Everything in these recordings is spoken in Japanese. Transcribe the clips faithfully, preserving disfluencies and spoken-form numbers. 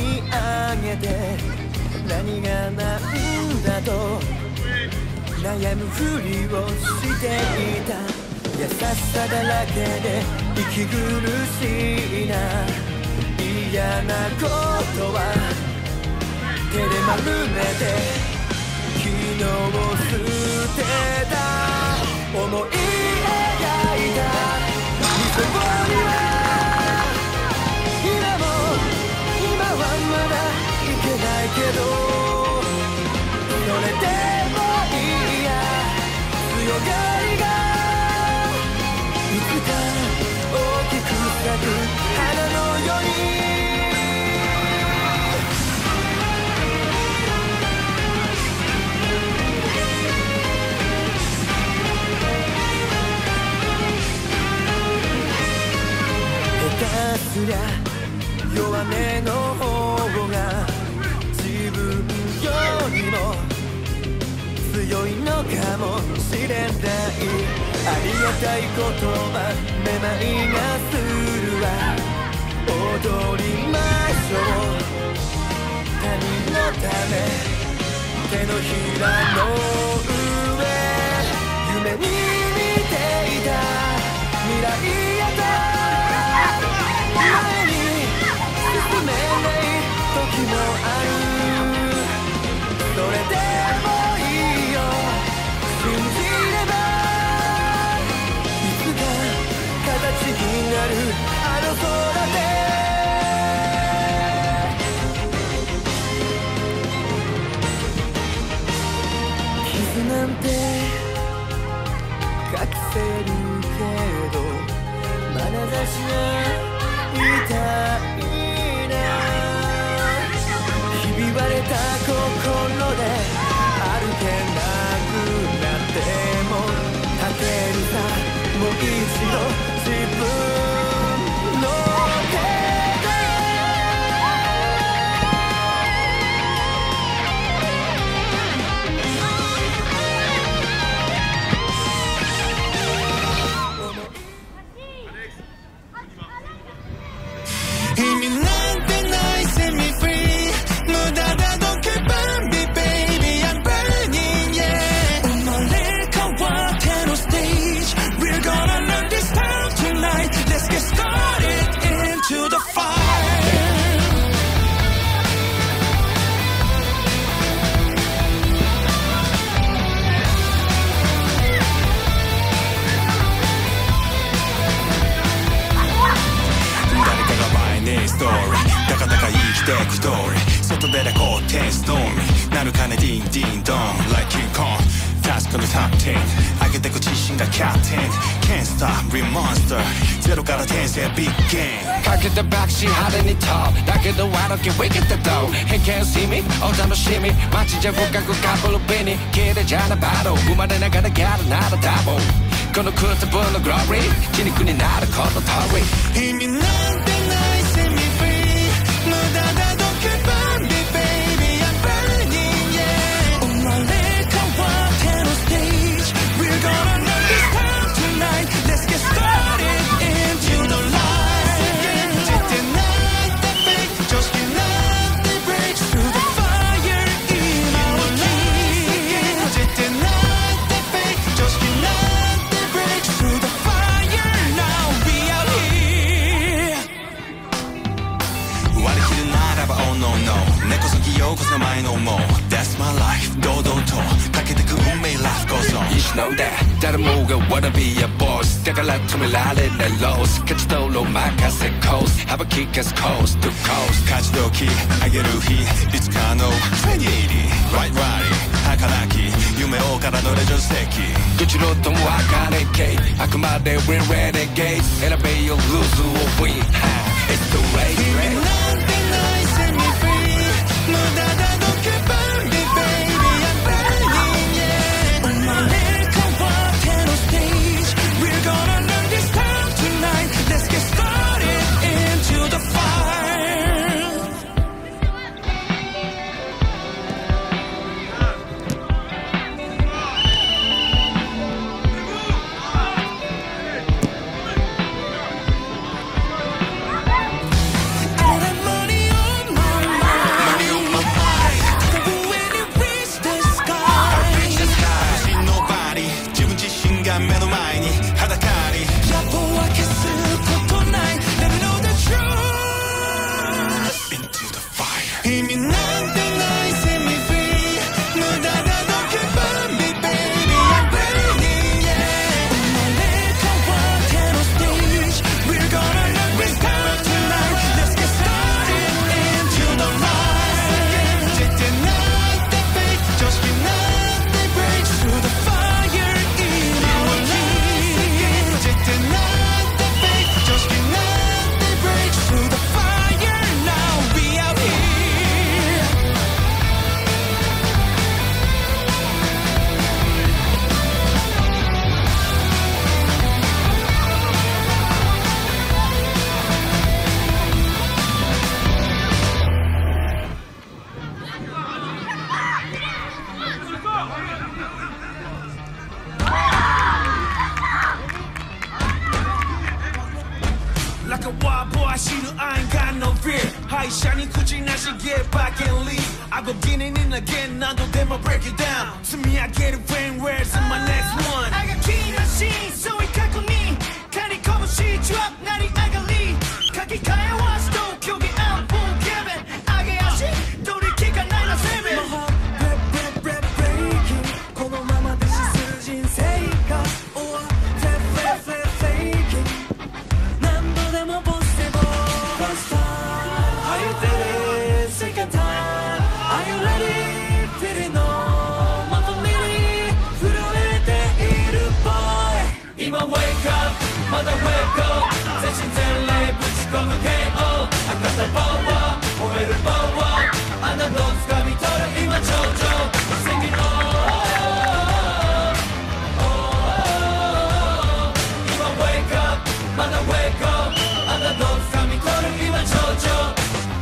み上げて何がなんだと悩むふりをしていた。優しさだらけで息苦しいな。嫌なことは手で丸めて昨日を捨てた。思い描いた理想には今も今はまだいけないけど、それでもいいや。強がりがいつか大きく咲く花のように。下手すりゃ弱音の方が自分よりも強いのかもしれない。ありがたいことはめまいがするわ。踊りましょう他人のため。手のひらの上夢に見ていた未来へと前に進めない時もある。それでもいいよ信じればいつか形になるあの空で。傷なんて隠せるけど眼差しが痛いな。ひび割れた心で歩けなくなっても立てるさ。もう一度自分の手で意味なんてないセミフリー無駄だ Don't keep on me baby I'm burning yeah 生まれ変わってのステージ We're gonna run this town tonight Let's get started into the fire ストーリーだかだか生きてく通り外でレコーテンストーミーなるかねディンディンドン Like King Kong タスクのタップテン上げてく自信がキャプテン Can't stop real monster ゼロから転生ビッグゲームかけたバクシー派手に飛ぶだけどI don't care we get the dough Hey can't see me お楽しみ街じゃ深くかぶるビに綺麗じゃなバトル生まれながらギャルならダブルこの空飛ぶのグローリー血肉になるこの通り意味なんてないセミフリー無駄だ Don't keep on me baby I'm burning yeah 生まれ変わってのステージ We're gonna run this town tonight Let's get started into the light 信じてないって fake 常識なんて break through the fire 今は信じてないって fake 常識なんて break through the fire Now we are here 割り切るならば Oh no no 根こそぎようこそ前のもう That's my life 堂々とかけてく運命 Life goes on You should know that 誰もが wanna be a boss だから止められないロース勝ち取ろう任せコース幅利かすコース to coast 勝ち時上げる日いつかのフェニーリ Right right 儚き夢をからのレジョン席どちらとも分かれけあくまで We're renegades 選べよ lose or win It's the race 意味なんてないセミフリー無駄だ Don't keep on me baby I'm burning yeah 生まれ変わってのステージ We're gonna run this town tonight Let's get started into the fire I'm 意味なんてないセミフリー無駄なドキュバンビ baby I'm ready yeah 生まれ変わってのステージ We're gonna rock this town tonight Let's get started into the light 絶対なんて fake 常識なんて break through the fire in our life 絶対なんて fake 常識なんて break through the fire now we out here Like a wild boy, I see you, I ain't got no fear. High shining, kuchi nashi, get back and leave. I go getting in again, nando demo break it down. To me, I get it when where's in my next one. I got key machine, so we kaku ni. Kari komu shi, drop, nari, I got lead. Kaki kaya wa, stone, kyogi, out, boom, Kevin. Age ashi, dori kika nai no seven. My heart, break, break, break, breaking. Kono mama deshi suru jinsei ga. Or, flip, flip, flip, faking. First time, are you ready? Second time, are you ready? Feeling no, mato niri, furuete iru boy. Ima wake up, mother wake up. Session zenlei, buchikomu K O. Akata power, oeru power. Anata o tsukamitoru, ima chouchou. Singing oh, oh, oh. Ima wake up, mother wake up. Anata o tsukamitoru, ima chouchou.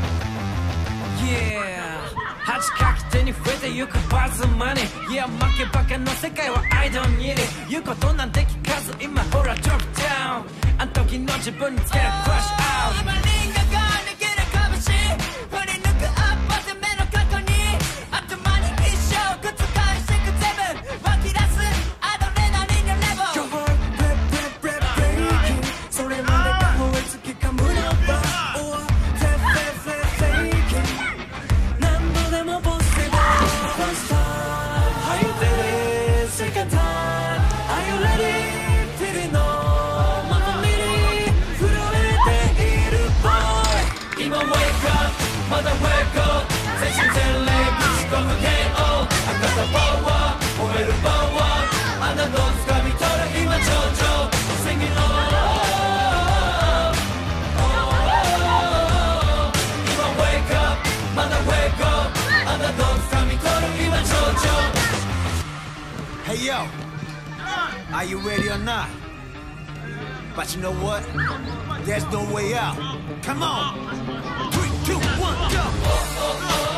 Yeah 恥かき手に増えてゆくバズマネー Yeah 負けばかの世界は I don't need it 言うことなんて聞かず今ほら drop down あん時の自分につける crush out 今リンガが逃げる拳振り抜くアッパーで目の過去に頭に一生覆してく全部湧き出すアドレナリンのレベル Your heart break break break breaking それまでが燃え尽きかむのば Or flip flip flip faking 何度でも possible First time Are you ready? Second time Are you ready? Feeling no まとめに震えている boy 今 wake up まだ wake up 精神全霊ぶち込む ケーオー 赤さパワー燃えるパワーあなたを掴み取る今頂上 Singing oh, oh, oh, oh. 今 wake up まだ wake up あなたを掴み取る今頂上 Hey yo Are you ready or not? But you know what? There's no way out. Come on! Three, two, one, go!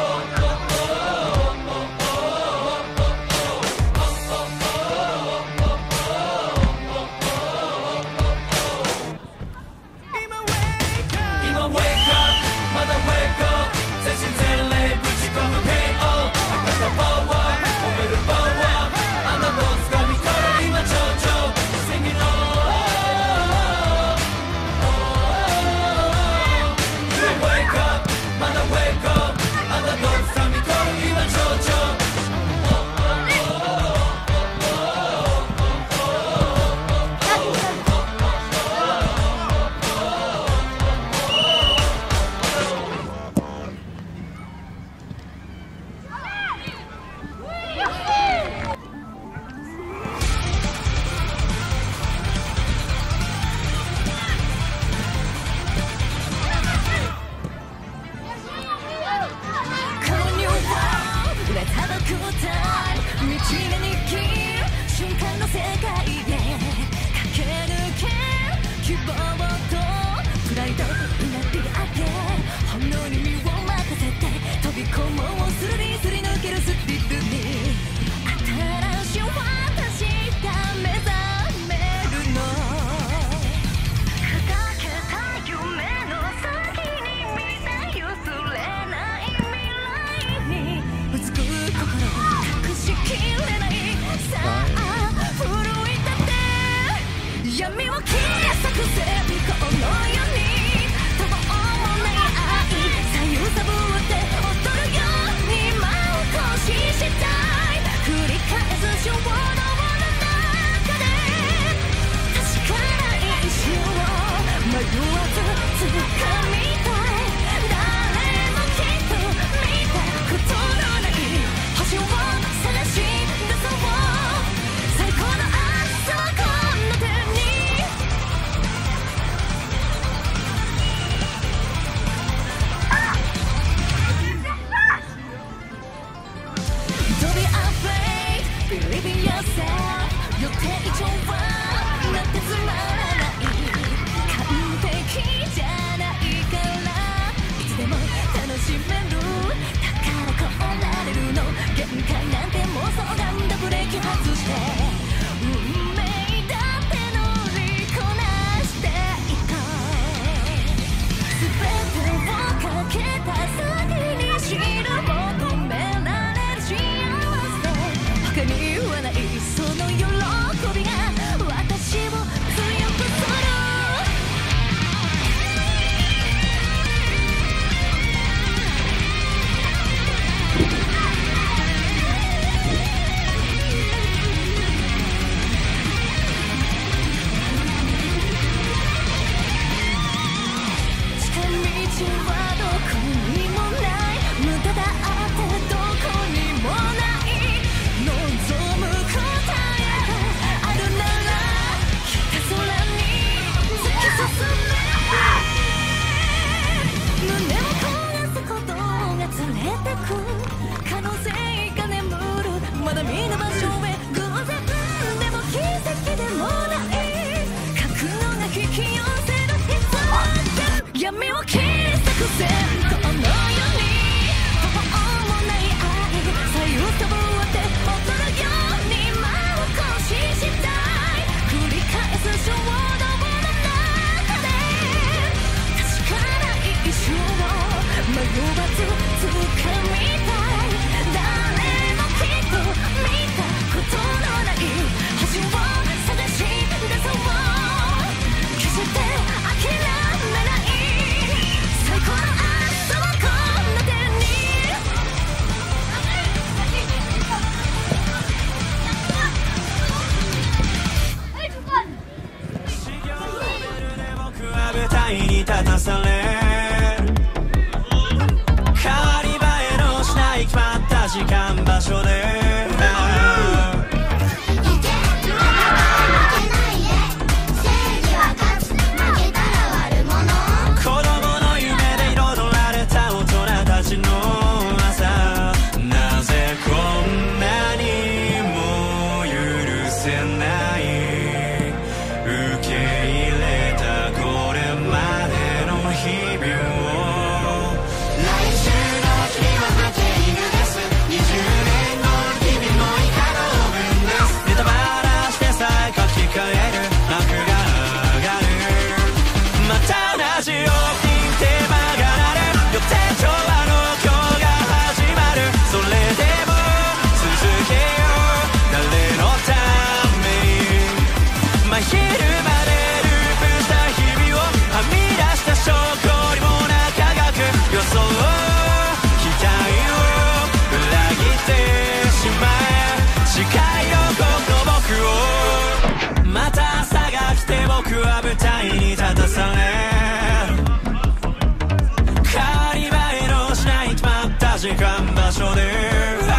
Ima wake up, mother wake up. 精神全霊ぶち込む ケーオー 赤さパワー燃えるパワーあなたを掴み取る今頂上 Singing oh, oh, oh. You wake up, mother wake up あなたを掴み取る今頂上 闇を切り裂く絶望のように途方もない愛左右さぶって予定以上はなんてつまらない完璧じゃないからいつでも楽しめるだからこうなれるの限界なんて妄想がんだブレーキ外して運命だって乗りこなしていこう全てをかけた先に知る求められる幸せ他にはないその喜びが私を強くする近道はどこにもない無駄だってどこにもない望む答えがあるなら北空に突き進め胸を焦がすことが連れてく可能性が眠るまだ見ぬ場所へ偶然でも奇跡でもない覚悟が引き寄せる闇を切り裂くぜこの世に途方もない愛左右とぶって踊るように真を行使したい繰り返す衝動の中で確かな一瞬を迷わず掴みたい誰もきっと見たことのない橋を探し出そう決して諦めない最高の朝はこんな手に僕は舞台に立たされ変わり映えのしない決まった時間場所で僕は舞台に立たされ変わり映えのしない決まった時間場所で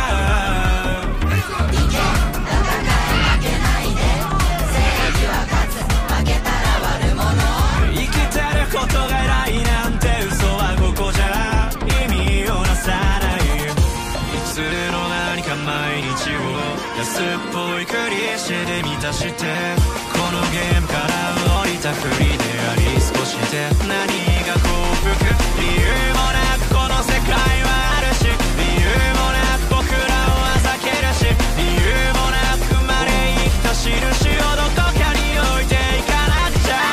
生きてることが偉いなんて嘘はここじゃ意味をなさないいつの間にか毎日を安っぽいクリシェで満たしてこのゲームから降りたふりであり少しで何が幸福理由もなくこの世界はあるし理由もなく僕らをあざけるし理由もなく生まれ生きた印をどこかに置いていかなくちゃ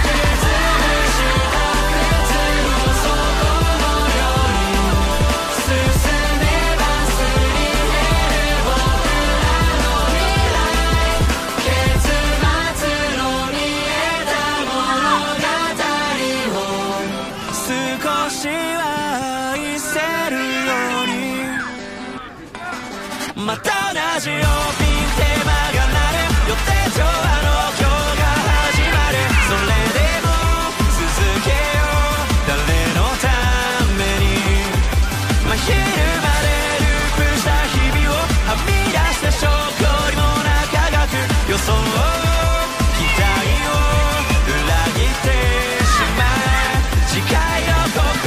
また同じよピンテーマが鳴る予定調和の今日が始まるそれでも続けよう誰のために真昼までループした日々をはみ出して証拠にもな科学予想期待を裏切ってしまえ次回のここ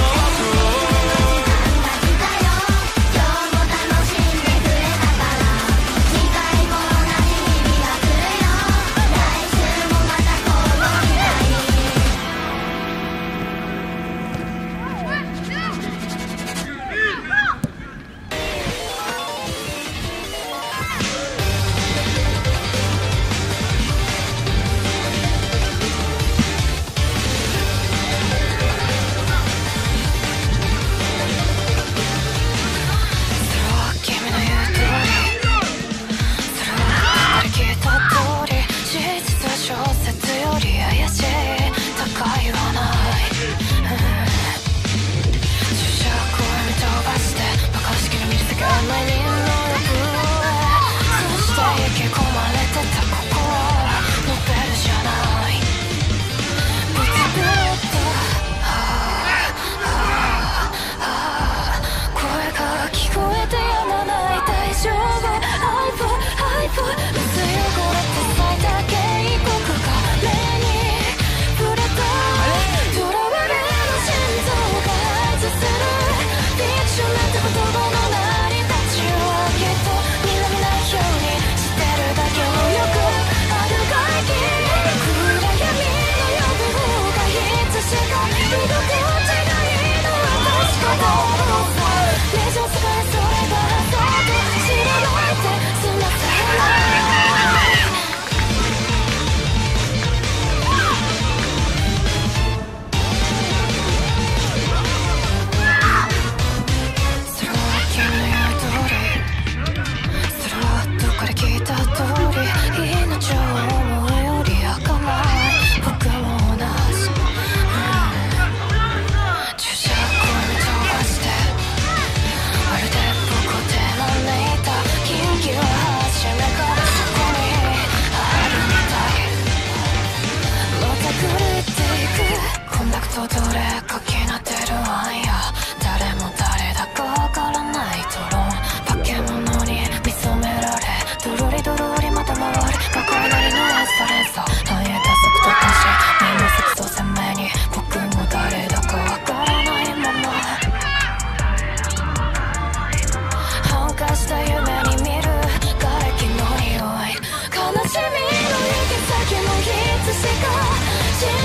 今日も楽しんでくれたから次回も同じ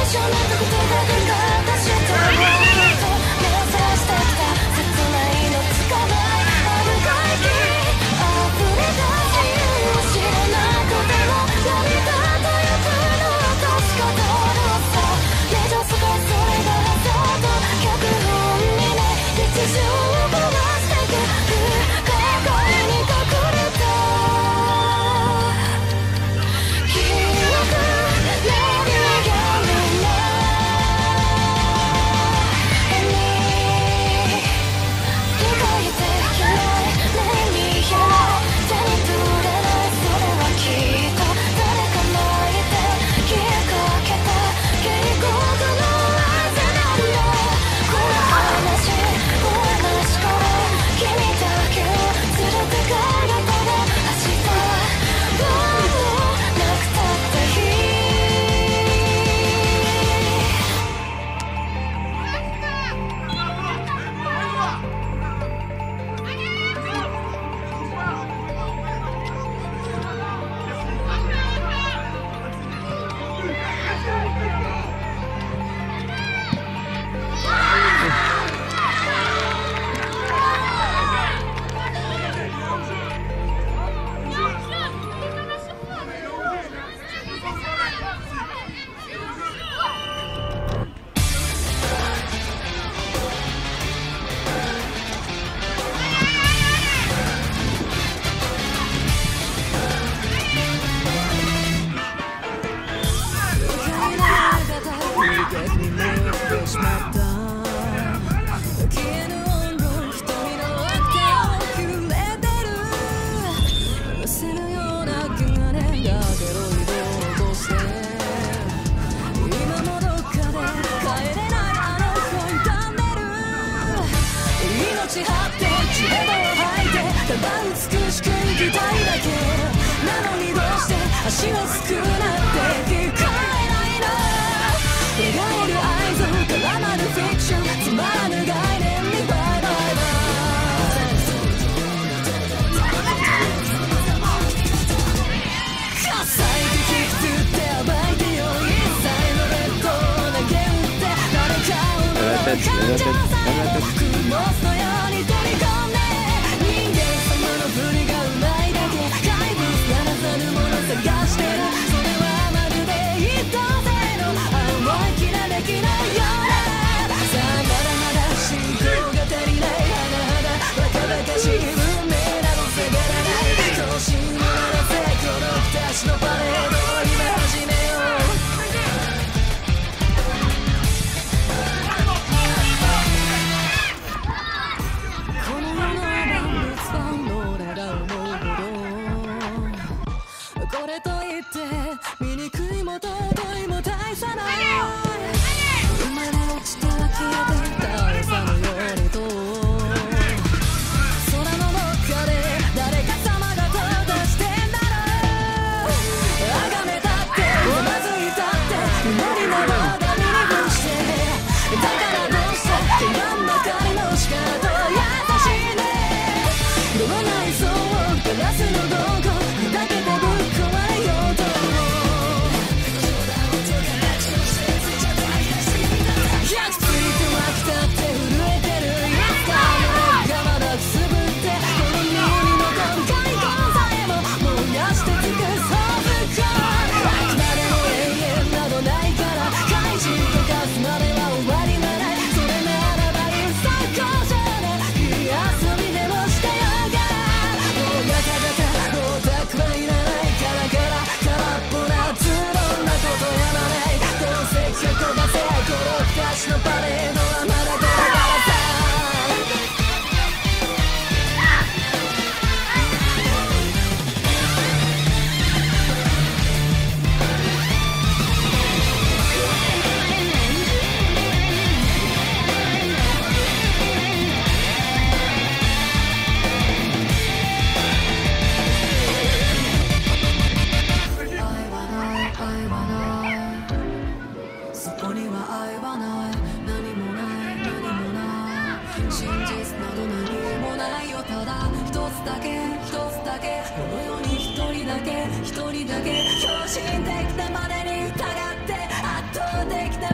一人だけ狂信的なまでに疑って圧倒的な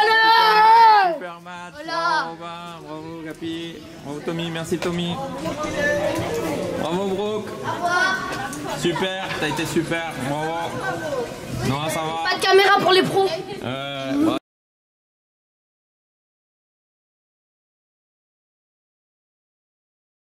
Super match, bravo Robin, bravo Gapi, bravo Tommy, merci Tommy. Bravo Brooke. Super, t'as été super, bravo. Non, ça va. Pas de caméra pour les pros. Euh, bah,